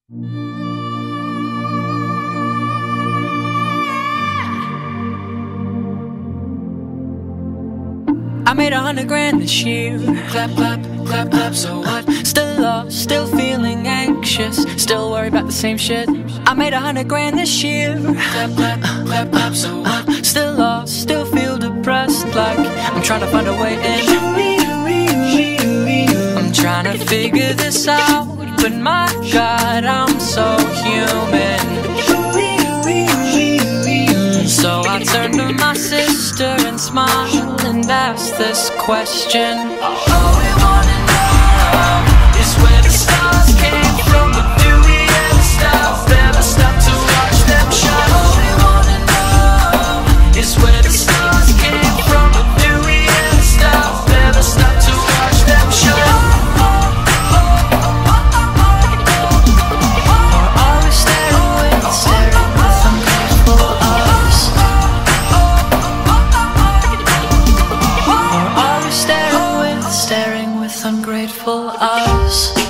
I made 100 grand this year. Clap, clap, clap, clap, so what? Still lost, still feeling anxious, still worried about the same shit. I made 100 grand this year. Clap, clap, clap, clap, so what? Still lost, still feel depressed, like I'm trying to find a way in. I'm trying to figure this out, but my God, I'm so human. So I turned to my sister and smiled and asked this question: